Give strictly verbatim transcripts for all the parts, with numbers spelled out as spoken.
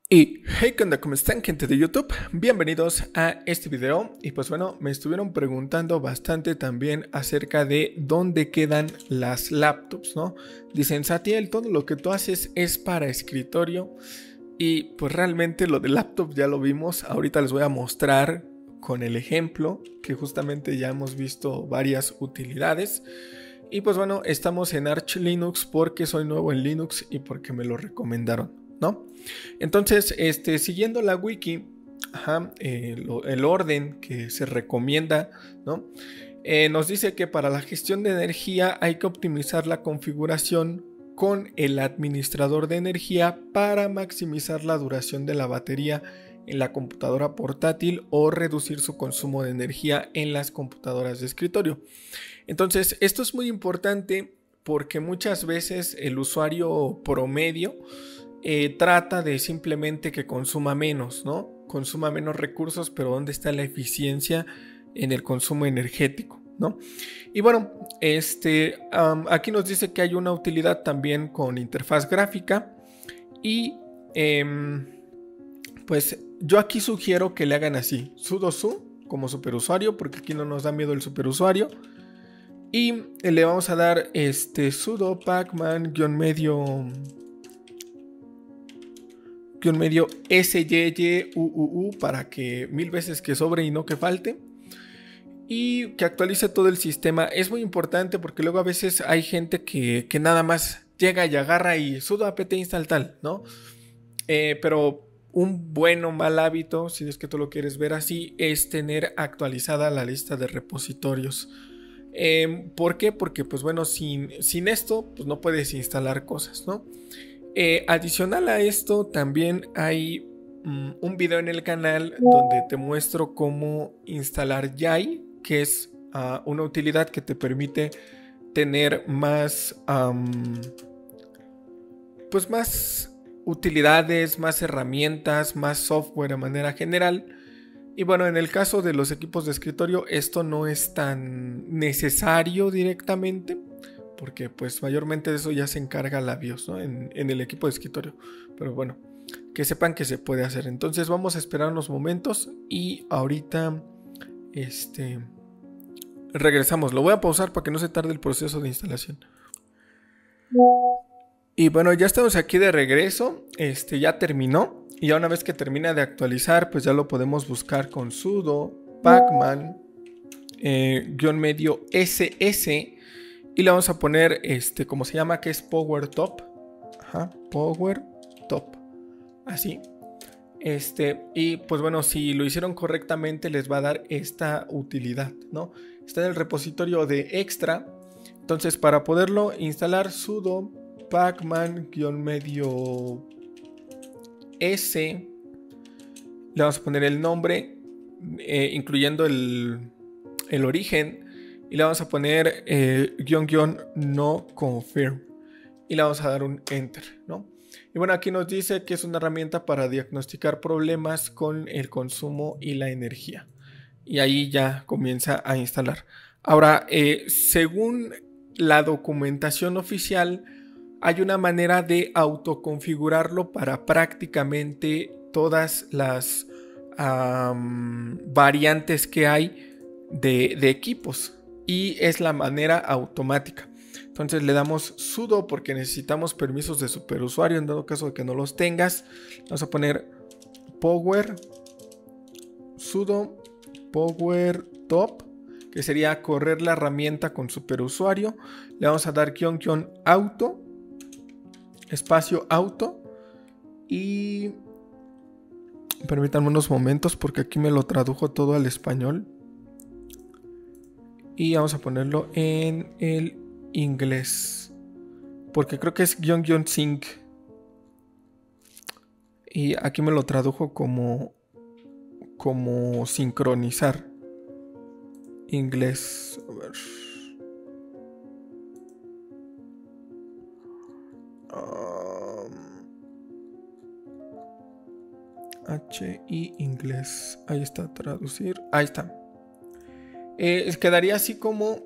Y hey, ¿qué onda? ¿Cómo están, gente de YouTube? Bienvenidos a este video. Y pues bueno, me estuvieron preguntando bastante también acerca de dónde quedan las laptops, ¿no? Dicen, Satiel, todo lo que tú haces es para escritorio. Y pues realmente lo de laptop ya lo vimos. Ahorita les voy a mostrar con el ejemplo que justamente ya hemos visto varias utilidades. Y pues bueno, estamos en Arch Linux porque soy nuevo en Linux y porque me lo recomendaron, ¿no? Entonces, este, siguiendo la wiki, ajá, eh, lo, el orden que se recomienda, ¿no? Eh, nos dice que para la gestión de energía hay que optimizar la configuración con el administrador de energía para maximizar la duración de la batería en la computadora portátil o reducir su consumo de energía en las computadoras de escritorio. Entonces, esto es muy importante porque muchas veces el usuario promedio eh, trata de simplemente que consuma menos, ¿no? Consuma menos recursos, pero ¿dónde está la eficiencia en el consumo energético, ¿no? Y bueno, este, um, aquí nos dice que hay una utilidad también con interfaz gráfica y eh, pues yo aquí sugiero que le hagan así, sudo su como superusuario, porque aquí no nos da miedo el superusuario. Y le vamos a dar este sudo pacman medio guión medio syuuu para que mil veces que sobre y no que falte. Y que actualice todo el sistema. Es muy importante porque luego a veces hay gente que, que nada más llega y agarra y sudo apt install tal, ¿no? Eh, pero un buen o mal hábito, si es que tú lo quieres ver así, es tener actualizada la lista de repositorios. Eh, ¿Por qué? Porque pues bueno, sin, sin esto pues no puedes instalar cosas, ¿no? Eh, adicional a esto también hay um, un video en el canal donde te muestro cómo instalar Yay, que es uh, una utilidad que te permite tener más um, pues más utilidades, más herramientas, más software de manera general. Y bueno, en el caso de los equipos de escritorio esto no es tan necesario directamente, porque pues mayormente de eso ya se encarga la BIOS, ¿no? en, en el equipo de escritorio. Pero bueno, que sepan que se puede hacer. Entonces vamos a esperar unos momentos y ahorita este, regresamos. Lo voy a pausar para que no se tarde el proceso de instalación. Y bueno, ya estamos aquí de regreso. Este ya terminó. Y ya una vez que termina de actualizar, pues ya lo podemos buscar con sudo pacman eh, guión medio ss. Y le vamos a poner este, como se llama, que es Power Top. Ajá, Power Top. Así. Este, y pues bueno, si lo hicieron correctamente, les va a dar esta utilidad, ¿no? Está en el repositorio de extra. Entonces, para poderlo instalar, sudo pacman-medio s. Le vamos a poner el nombre, eh, incluyendo el, el origen. Y le vamos a poner eh, guión guión no confirm. Y le vamos a dar un enter, ¿no? Y bueno, aquí nos dice que es una herramienta para diagnosticar problemas con el consumo y la energía. Y ahí ya comienza a instalar. Ahora, eh, según la documentación oficial, hay una manera de autoconfigurarlo para prácticamente todas las um, variantes que hay de, de equipos. Y es la manera automática. Entonces le damos sudo porque necesitamos permisos de superusuario en dado caso de que no los tengas. Vamos a poner power sudo power top, que sería correr la herramienta con superusuario. Le vamos a dar guión guión auto, espacio auto, y permítanme unos momentos porque aquí me lo tradujo todo al español. Y vamos a ponerlo en el inglés, porque creo que es guión guión sync. Y aquí me lo tradujo como como sincronizar. Inglés. A ver. Um, H y inglés. Ahí está, traducir. Ahí está. Eh, quedaría así como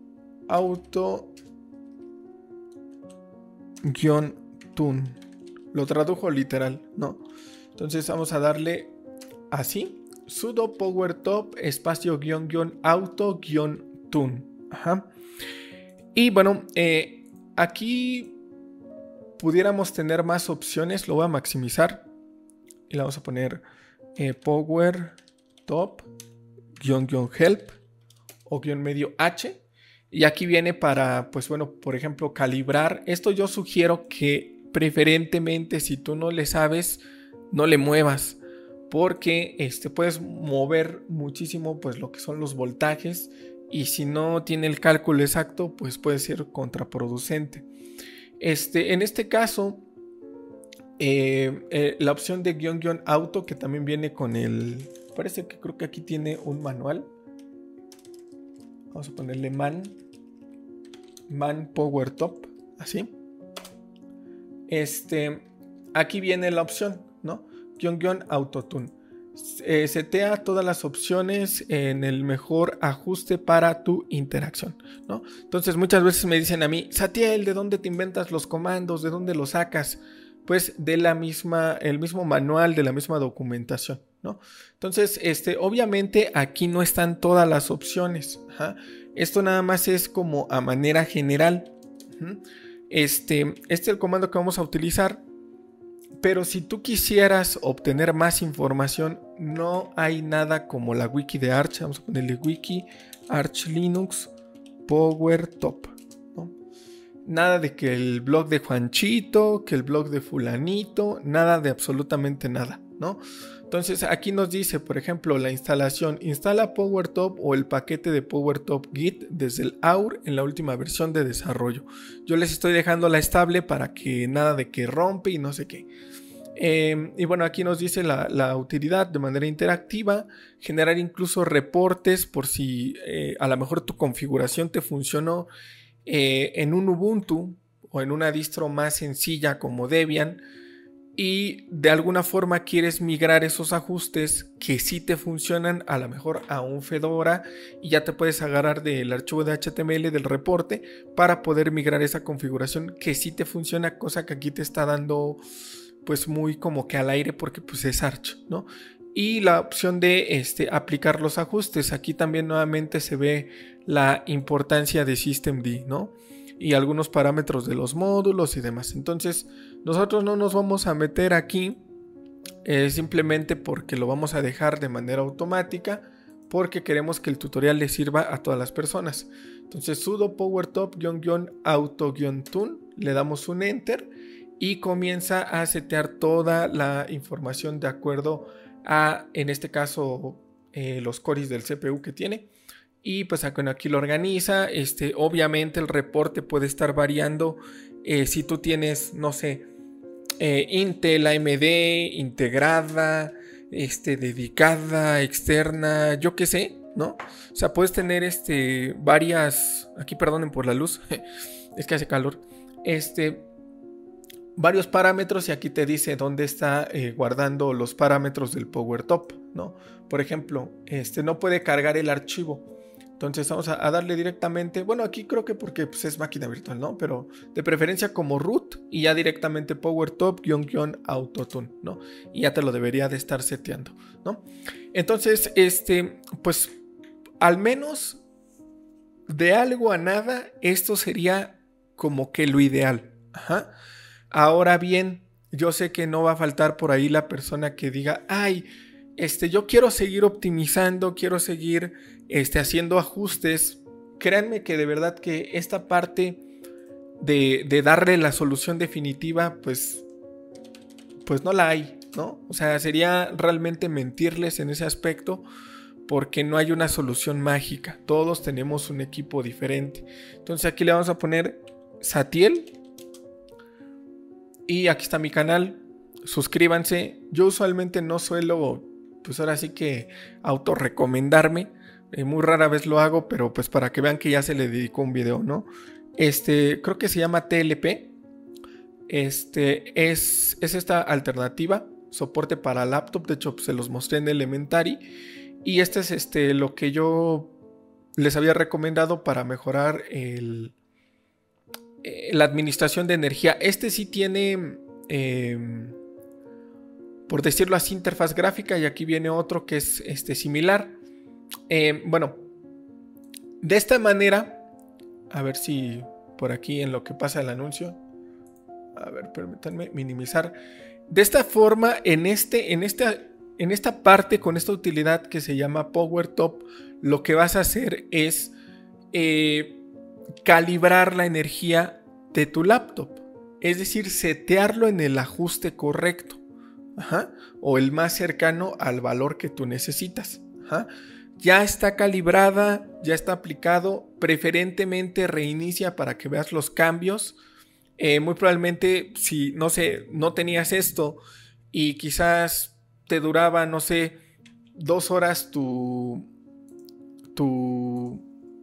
auto guión tune. lo tradujo literal, ¿no? Entonces vamos a darle así, sudo powertop espacio guión guión auto guión tune. Ajá. Y bueno, eh, aquí pudiéramos tener más opciones. Lo voy a maximizar y le vamos a poner eh, power top guión guión help o guión medio h, y aquí viene para, pues bueno, por ejemplo, calibrar. Esto yo sugiero que preferentemente, si tú no le sabes, no le muevas, porque este, puedes mover muchísimo pues lo que son los voltajes, y si no tiene el cálculo exacto pues puede ser contraproducente. Este, en este caso, eh, eh, la opción de guión guión auto, que también viene con el, parece que creo que aquí tiene un manual. Vamos a ponerle man, man power top, así. Este, aquí viene la opción, ¿no? Guión guión autotune. Eh, setea todas las opciones en el mejor ajuste para tu interacción, ¿no? Entonces muchas veces me dicen a mí, Satiel, ¿de dónde te inventas los comandos? ¿De dónde los sacas? Pues de la misma, el mismo manual, de la misma documentación, ¿no? Entonces, este, obviamente aquí no están todas las opciones. Ajá. Esto nada más es como a manera general. Este, este es el comando que vamos a utilizar. Pero si tú quisieras obtener más información, no hay nada como la wiki de Arch. Vamos a ponerle wiki Arch Linux PowerTop, ¿no? Nada de que el blog de Juanchito, que el blog de fulanito, nada de absolutamente nada, ¿no? Entonces aquí nos dice, por ejemplo, la instalación, instala PowerTop o el paquete de PowerTop Git desde el A U R en la última versión de desarrollo. Yo les estoy dejando la estable para que nada de que rompe y no sé qué. Eh, y bueno, aquí nos dice la, la utilidad de manera interactiva, generar incluso reportes por si eh, a lo mejor tu configuración te funcionó eh, en un Ubuntu o en una distro más sencilla como Debian, y de alguna forma quieres migrar esos ajustes que sí te funcionan a lo mejor a un Fedora, y ya te puedes agarrar del archivo de H T M L del reporte para poder migrar esa configuración que sí te funciona, cosa que aquí te está dando pues muy como que al aire porque pues es Arch, ¿no? Y la opción de este, aplicar los ajustes, aquí también nuevamente se ve la importancia de systemd, ¿no? Y algunos parámetros de los módulos y demás. Entonces nosotros no nos vamos a meter aquí eh, simplemente porque lo vamos a dejar de manera automática, porque queremos que el tutorial le sirva a todas las personas. Entonces sudo powertop-auto-tune, le damos un enter y comienza a setear toda la información de acuerdo a, en este caso, eh, los cores del C P U que tiene. Y pues aquí lo organiza. Este, obviamente el reporte puede estar variando eh, si tú tienes, no sé, eh, Intel, A M D, integrada, este, dedicada, externa, yo qué sé, ¿no? O sea, puedes tener este, varias, aquí perdonen por la luz, es que hace calor, este, varios parámetros, y aquí te dice dónde está eh, guardando los parámetros del PowerTop, ¿no? Por ejemplo, este, no puede cargar el archivo. Entonces vamos a, a darle directamente, bueno, aquí creo que porque pues, es máquina virtual, ¿no? Pero de preferencia como root, y ya directamente PowerTop-autotune, ¿no? Y ya te lo debería de estar seteando, ¿no? Entonces, este, pues al menos de algo a nada, esto sería como que lo ideal. Ajá. Ahora bien, yo sé que no va a faltar por ahí la persona que diga, ay, este, yo quiero seguir optimizando, quiero seguir este, haciendo ajustes. Créanme que de verdad que esta parte de, de darle la solución definitiva, pues, pues no la hay, ¿no? O sea, sería realmente mentirles en ese aspecto, porque no hay una solución mágica. Todos tenemos un equipo diferente. Entonces aquí le vamos a poner Satiel. Y aquí está mi canal. Suscríbanse. Yo usualmente no suelo, pues ahora sí que autorrecomendarme. Eh, muy rara vez lo hago, pero pues para que vean que ya se le dedicó un video, ¿no? Este, creo que se llama T L P. Este, es, es esta alternativa. Soporte para laptop. De hecho, pues, se los mostré en Elementary. Y este es este, lo que yo les había recomendado para mejorar el, eh, la administración de energía. Este sí tiene eh, por decirlo así, interfaz gráfica, y aquí viene otro que es este, similar. Eh, bueno, de esta manera, a ver si por aquí en lo que pasa el anuncio, a ver, permítanme minimizar. De esta forma, en, este, en, esta, en esta parte, con esta utilidad que se llama PowerTop, lo que vas a hacer es eh, calibrar la energía de tu laptop. Es decir, setearlo en el ajuste correcto. Ajá, o el más cercano al valor que tú necesitas. Ajá. Ya está calibrada, ya está aplicado. Preferentemente reinicia para que veas los cambios. Eh, muy probablemente, si no sé, no tenías esto y quizás te duraba, no sé, dos horas tu tu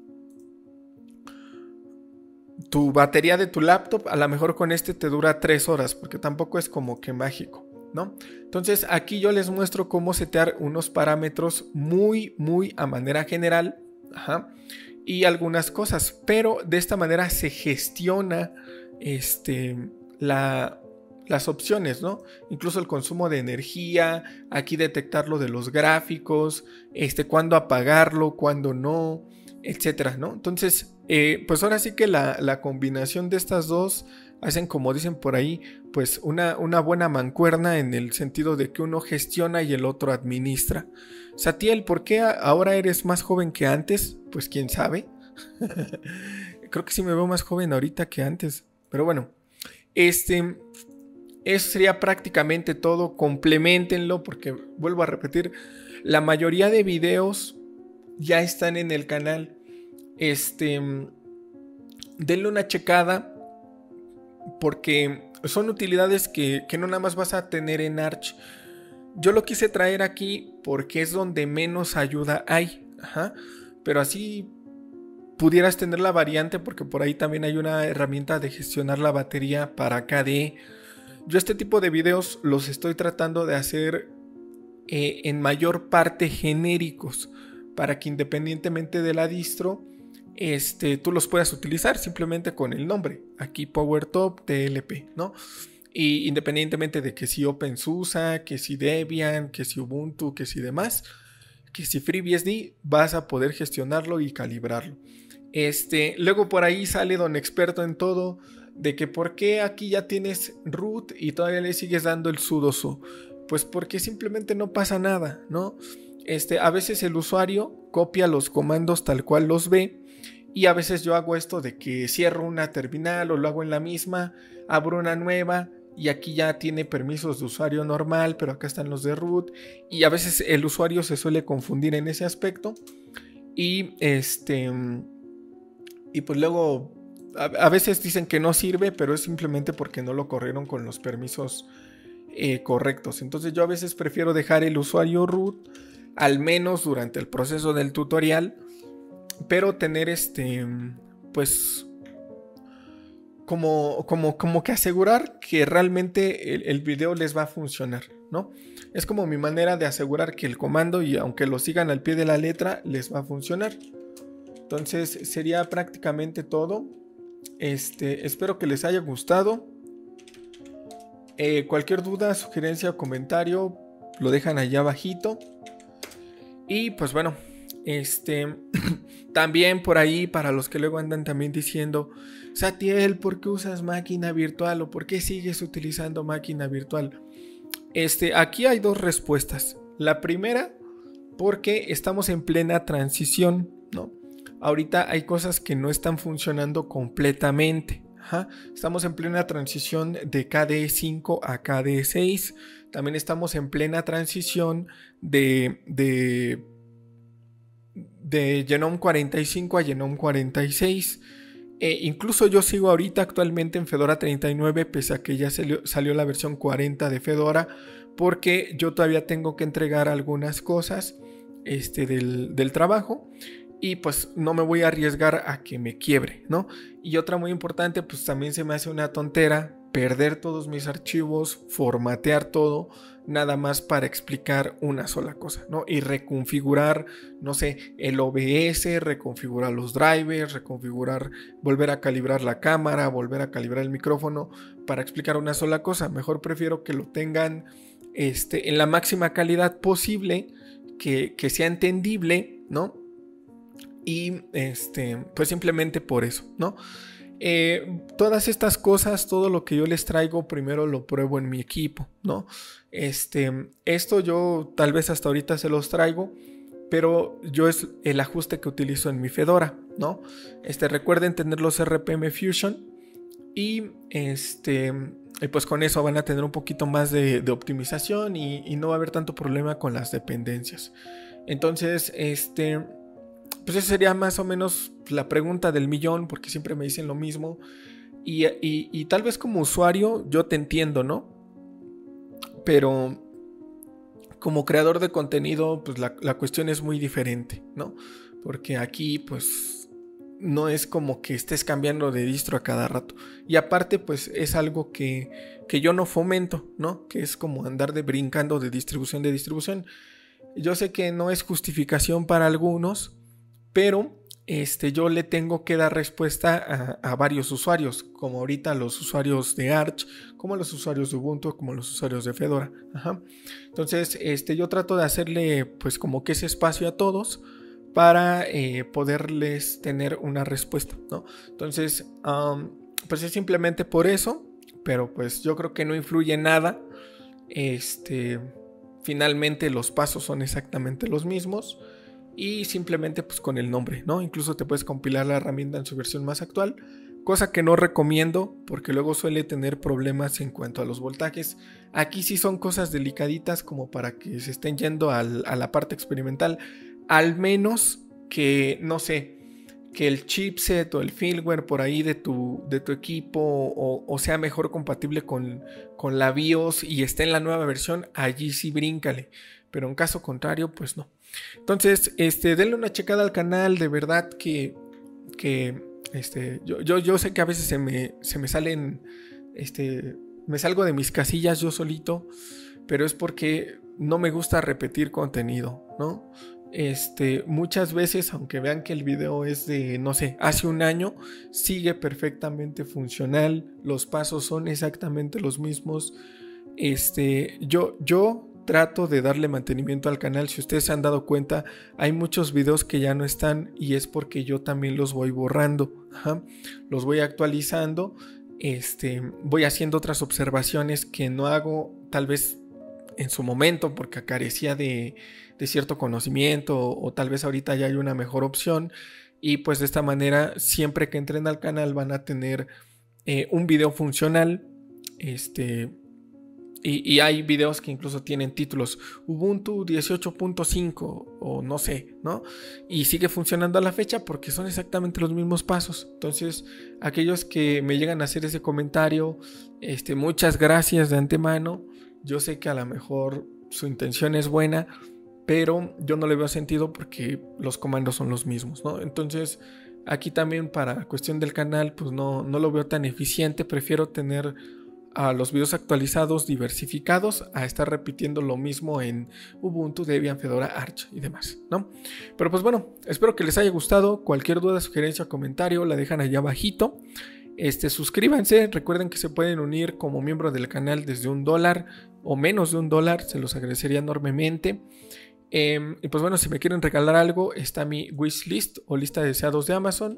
tu batería de tu laptop, a lo mejor con este te dura tres horas, porque tampoco es como que mágico, ¿no? Entonces aquí yo les muestro cómo setear unos parámetros muy, muy a manera general, ajá, y algunas cosas, pero de esta manera se gestiona este, la, las opciones, ¿no? Incluso el consumo de energía, aquí detectar lo de los gráficos, este, cuándo apagarlo, cuándo no, etcétera, ¿no? Entonces, eh, pues ahora sí que la, la combinación de estas dos hacen, como dicen por ahí, pues una, una buena mancuerna, en el sentido de que uno gestiona y el otro administra. Satiel, ¿por qué ahora eres más joven que antes? Pues quién sabe. Creo que sí me veo más joven ahorita que antes. Pero bueno, este, eso sería prácticamente todo. Compleméntenlo, porque vuelvo a repetir, la mayoría de videos ya están en el canal. Este, denle una checada, porque son utilidades que, que no nada más vas a tener en Arch. Yo lo quise traer aquí porque es donde menos ayuda hay. Ajá. Pero así pudieras tener la variante, porque por ahí también hay una herramienta de gestionar la batería para K D E. Yo este tipo de videos los estoy tratando de hacer eh, en mayor parte genéricos, para que independientemente de la distro, este, tú los puedas utilizar simplemente con el nombre. Aquí PowerTop T L P, ¿no? Y independientemente de que si OpenSUSE, que si Debian, que si Ubuntu, que si demás, que si FreeBSD, vas a poder gestionarlo y calibrarlo. Este, luego por ahí sale don experto en todo, de que por qué aquí ya tienes root y todavía le sigues dando el sudo su. Pues porque simplemente no pasa nada, ¿no? Este, a veces el usuario copia los comandos tal cual los ve, y a veces yo hago esto de que cierro una terminal o lo hago en la misma, abro una nueva y aquí ya tiene permisos de usuario normal, pero acá están los de root, y a veces el usuario se suele confundir en ese aspecto, y este y pues luego a, a veces dicen que no sirve, pero es simplemente porque no lo corrieron con los permisos eh, correctos. Entonces yo a veces prefiero dejar el usuario root, al menos durante el proceso del tutorial, pero tener este, pues, como, como, como que asegurar que realmente el, el video les va a funcionar, ¿no? Es como mi manera de asegurar que el comando, y aunque lo sigan al pie de la letra, les va a funcionar. Entonces sería prácticamente todo. Este, espero que les haya gustado. Eh, cualquier duda, sugerencia o comentario, lo dejan allá abajito. Y pues bueno, este también por ahí, para los que luego andan también diciendo, Satiel, ¿por qué usas máquina virtual? ¿O por qué sigues utilizando máquina virtual? Este, aquí hay dos respuestas. La primera, porque estamos en plena transición, ¿no? Ahorita hay cosas que no están funcionando completamente. Ajá. Estamos en plena transición de K D E cinco a K D E seis. También estamos en plena transición de, de, de Genome cuarenta y cinco a Genome cuarenta y seis. Eh, incluso yo sigo ahorita actualmente en Fedora treinta y nueve, pese a que ya salió, salió la versión cuarenta de Fedora, porque yo todavía tengo que entregar algunas cosas este, del, del trabajo. Y pues no me voy a arriesgar a que me quiebre, ¿no? Y otra muy importante, pues también se me hace una tontera perder todos mis archivos, formatear todo, nada más para explicar una sola cosa, ¿no? Y reconfigurar, no sé, el O B S, reconfigurar los drivers, reconfigurar, volver a calibrar la cámara, volver a calibrar el micrófono para explicar una sola cosa. Mejor prefiero que lo tengan este, en la máxima calidad posible, que, que sea entendible, ¿no? Y este, pues simplemente por eso, ¿no? Eh, todas estas cosas, todo lo que yo les traigo, primero lo pruebo en mi equipo, ¿no? Este, esto yo tal vez hasta ahorita se los traigo, pero yo es el ajuste que utilizo en mi Fedora, ¿no? Este, recuerden tener los R P M Fusion y este, y pues con eso van a tener un poquito más de, de optimización y, y no va a haber tanto problema con las dependencias. Entonces, este... pues esa sería más o menos la pregunta del millón, porque siempre me dicen lo mismo. Y, y, y tal vez como usuario yo te entiendo, ¿no? Pero como creador de contenido, pues la, la cuestión es muy diferente, ¿no? Porque aquí, pues, no es como que estés cambiando de distro a cada rato. Y aparte, pues, es algo que, que yo no fomento, ¿no? Que es como andar de brincando de distribución de distribución. Yo sé que no es justificación para algunos, pero este, yo le tengo que dar respuesta a, a varios usuarios, como ahorita los usuarios de Arch, como los usuarios de Ubuntu, como los usuarios de Fedora. Ajá. Entonces, este, yo trato de hacerle pues como que ese espacio a todos para eh, poderles tener una respuesta, ¿no? Entonces, um, pues es simplemente por eso, pero pues yo creo que no influye nada. Este, finalmente los pasos son exactamente los mismos. Y simplemente pues con el nombre, ¿no? Incluso te puedes compilar la herramienta en su versión más actual, cosa que no recomiendo porque luego suele tener problemas en cuanto a los voltajes. Aquí sí son cosas delicaditas como para que se estén yendo al, a la parte experimental, al menos que, no sé, que el chipset o el firmware por ahí de tu, de tu equipo o, o sea mejor compatible con, con la BIOS y esté en la nueva versión, allí sí bríncale, pero en caso contrario pues no. Entonces, este, denle una checada al canal, de verdad que, que este, yo, yo, yo sé que a veces se me, se me salen, este, me salgo de mis casillas yo solito, pero es porque no me gusta repetir contenido, ¿no? Este, muchas veces, aunque vean que el video es de, no sé, hace un año, sigue perfectamente funcional, los pasos son exactamente los mismos. Este, yo, yo trato de darle mantenimiento al canal. Si ustedes se han dado cuenta, hay muchos videos que ya no están y es porque yo también los voy borrando. Ajá. Los voy actualizando. Este, voy haciendo otras observaciones que no hago tal vez en su momento porque carecía de, de cierto conocimiento o, o tal vez ahorita ya hay una mejor opción. Y pues de esta manera, siempre que entren al canal van a tener eh, un video funcional. Este... Y, y hay videos que incluso tienen títulos Ubuntu dieciocho punto cinco o no sé, ¿no? Y sigue funcionando a la fecha porque son exactamente los mismos pasos. Entonces, aquellos que me llegan a hacer ese comentario, este, muchas gracias de antemano. Yo sé que a lo mejor su intención es buena, pero yo no le veo sentido porque los comandos son los mismos, ¿no? Entonces, aquí también para cuestión del canal, pues no, no lo veo tan eficiente. Prefiero tener a los videos actualizados, diversificados, a estar repitiendo lo mismo en Ubuntu, Debian, Fedora, Arch y demás, ¿no? Pero pues bueno, espero que les haya gustado. Cualquier duda, sugerencia o comentario la dejan allá abajito. Este, suscríbanse, recuerden que se pueden unir como miembro del canal desde un dólar o menos de un dólar, se los agradecería enormemente. Eh, y pues bueno, si me quieren regalar algo, está mi wishlist o lista de deseados de Amazon.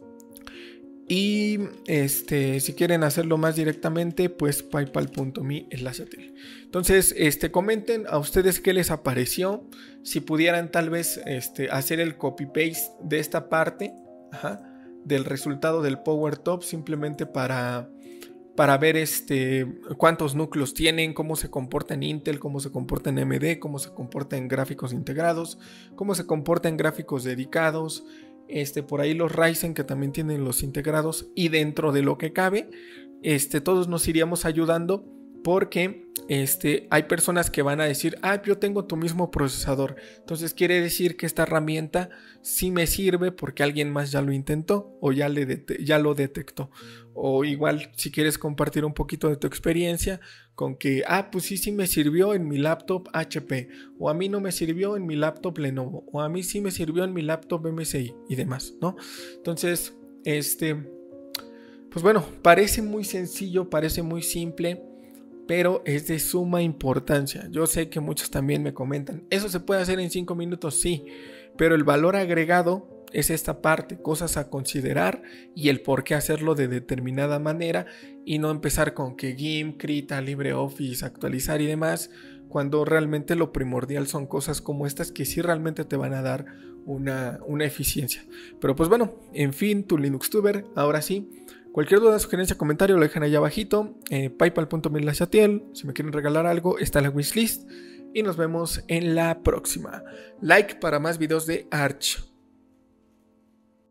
Y este, si quieren hacerlo más directamente, pues paypal punto me enlace a tel. Entonces, este, comenten a ustedes qué les apareció. Si pudieran tal vez este, hacer el copy paste de esta parte, ajá, del resultado del PowerTop, simplemente para, para ver este, cuántos núcleos tienen, cómo se comporta en Intel, cómo se comporta en A M D, cómo se comporta en gráficos integrados, cómo se comporta en gráficos dedicados. Este, por ahí los Ryzen que también tienen los integrados, y dentro de lo que cabe, este, todos nos iríamos ayudando porque este, hay personas que van a decir, ah, yo tengo tu mismo procesador, entonces quiere decir que esta herramienta sí me sirve porque alguien más ya lo intentó o ya, le ya lo detectó. O igual si quieres compartir un poquito de tu experiencia con que, ah, pues sí, sí me sirvió en mi laptop H P, o a mí no me sirvió en mi laptop Lenovo, o a mí sí me sirvió en mi laptop M S I y demás, ¿no? Entonces, este, pues bueno, parece muy sencillo, parece muy simple, pero es de suma importancia. Yo sé que muchos también me comentan, ¿eso se puede hacer en cinco minutos? Sí, pero el valor agregado es esta parte, cosas a considerar y el por qué hacerlo de determinada manera y no empezar con que GIMP, Krita, LibreOffice, actualizar y demás, cuando realmente lo primordial son cosas como estas que sí realmente te van a dar una, una eficiencia. Pero pues bueno, en fin, tu LinuxTuber, ahora sí. Cualquier duda, sugerencia, comentario lo dejan ahí abajito. Eh, paypal punto me slash atiel. Si me quieren regalar algo, está la wishlist. Y nos vemos en la próxima. Like para más videos de Arch.